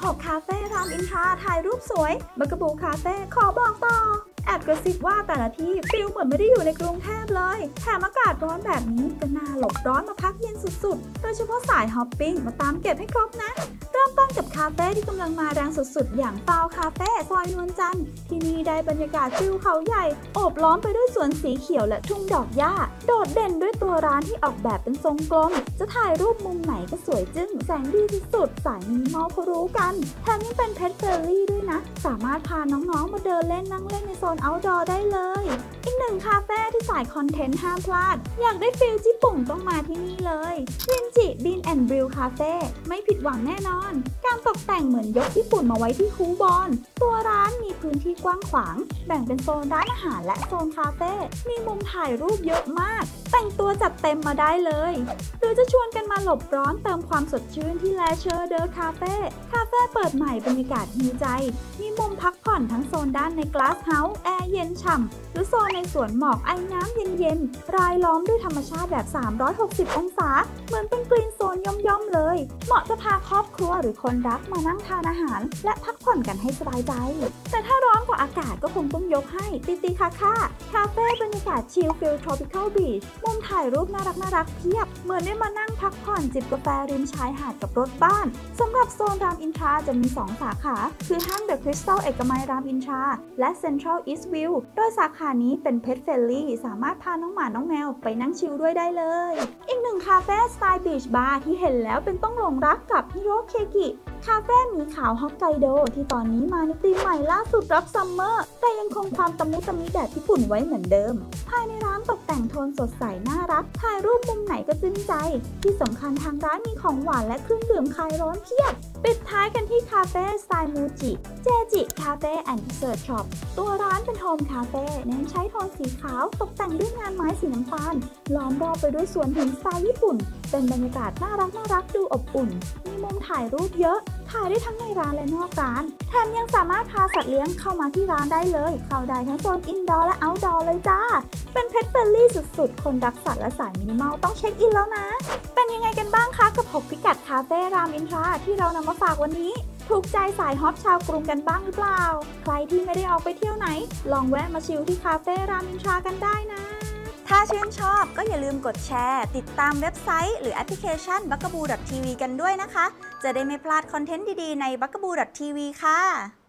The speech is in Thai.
6คาเฟ่รามอินทราถ่ายรูปสวยบักกะบูคาเฟ่ขอบอกต่อแอบกระซิบว่าแต่ละที่ฟิลเหมือนไม่ได้อยู่ในกรุงเทพเลยแถมอากาศร้อนแบบนี้ก็น่าหลบร้อนมาพักเย็นสุดๆโดยเฉพาะสายฮอปปิ้งมาตามเก็บให้ครบนะเริ่มต้นกับคาเฟ่ที่กำลังมาแรงสุดๆอย่างฟาวคาเฟ่ซอยนวลจันทร์ที่นี่ได้บรรยากาศฟิลเขาใหญ่โอบล้อมไปด้วยสวนสีเขียวและทุ่งดอกหญ้าโดดเด่นด้วยตัวร้านที่ออกแบบเป็นทรงกลมจะถ่ายรูปมุมไหนก็สวยจึ้งแสงดีที่สุดสายมินิมอลเขารู้กันแถมยังเป็นเพ t เฟรนลี่ด้วยนะสามารถพาน้องๆมาเดินเล่นนั่งเล่นในโซน outdoor ได้เลยอีกหนึ่งคาเฟ่ที่สายคอนเทนต์ห้ามพลาดอยากได้ฟิลญี่ปุ่นต้องมาที่นี่เลยรินจิบีนแอนด์บริวคาเฟ่ไม่ผิดหวังแน่นอนการตกแต่งเหมือนยกญี่ปุ่นมาไว้ที่คูบอนตัวร้านมีพื้นที่กว้างขวางแบ่งเป็นโซนร้านอาหารและโซนคาเฟ่มีมุมถ่ายรูปเยอะมากแต่งตัวจัดเต็มมาได้เลยหรือจะชวนกันมาหลบร้อนเติมความสดชื่นที่แลเชอร์เดอร์คาเฟ่เปิดใหม่บรรยากาศฮีใจมีมุมพักผ่อนทั้งโซนด้านในกลาสเฮาส์แอร์เย็นฉ่ำหรือโซนในสวนหมอกไอ้น้ำเย็นๆรายล้อมด้วยธรรมชาติแบบ360องศาเหมือนเป็นกรีนโซนย่อมๆเลยเหมาะจะพาครอบครัวหรือคนรักมานั่งทานอาหารและพักผ่อนกันให้สบายใจแต่ถ้าร้อนกว่าอากาศก็คงต้องยกให้ติติคาคาเฟ่บรรยากาศชิลฟิลทรอปิคอลบีชมุมถ่ายรูปน่ารักเพียบเหมือนได้มานั่งพักผ่อนจิบกาแฟริมชายหาดกับรถบ้านสำหรับโซนรามอินทราจะมี2สาขาคือห้างเดอะคริสตัลเอกมัยรามอินทราและเซ็นทรัลอีสต์วิวโดยสาขานี้เป็นเพ t เฟรนลี่สามารถพาน้องหมาน้องแมวไปนั่งชิลด้วยได้เลยอีกหนึ่งคาเฟ่สไตล์บีชบาร์ที่เห็นแล้วเป็นต้องหลงรักกับฮิโรเคกิคาเฟ่หมีขาวฮอกไกโดที่ตอนนี้มาในธีมใหม่ล่าสุดรับซัมเมอร์แต่ยังคงความตะมุตะมิแบบญี่ปุ่นไว้เหมือนเดิมภายในร้านตกแต่งโทนสดใสน่ารักถ่ายรูปมุมไหนก็ซึ้งใจที่สำคัญทางร้านมีของหวานและเครื่องดื่มคลายร้อนเพียบปิดท้ายกันที่คาเฟ่สไตล์มูจิเจจิคาเฟ่แอนด์เซิร์ชช็อปตัวร้านเป็นโฮมคาเฟ่เน้นใช้โทนสีขาวตกแต่งด้วยงานไม้สีน้ำตาลล้อมรอบไปด้วยสวนหินสไตล์ญี่ปุ่นเป็นบรรยากาศน่ารักดูอบอุ่นมีมุมถ่ายรูปเยอะถ่ายได้ทั้งในร้านและนอกร้านแถมยังสามารถพาสัตว์เลี้ยงเข้ามาที่ร้านได้เลยเข้าได้ทั้งโซนอินดอร์และเอาท์ดอร์เลยจ้าเป็นเพ t เฟรนลี่สุดๆคนรักสัตว์และสายมินิมอลต้องเช็คอินแล้วนะเป็นยังไงกันบ้างคะกับ6พิกัดคาเฟ่รามอินทราที่เรานำมาฝากวันนี้ถูกใจสายฮอปชาวกรุงกันบ้างหรือเปล่าใครที่ไม่ได้ออกไปเที่ยวไหนลองแวะมาชิลที่คาเฟ่รามอินทรากันได้นะถ้าชื่นชอบก็อย่าลืมกดแชร์ติดตามเว็บไซต์หรือแอปพลิเคชัน bugaboo.tv กันด้วยนะคะจะได้ไม่พลาดคอนเทนต์ดีๆใน bugaboo.tv ค่ะ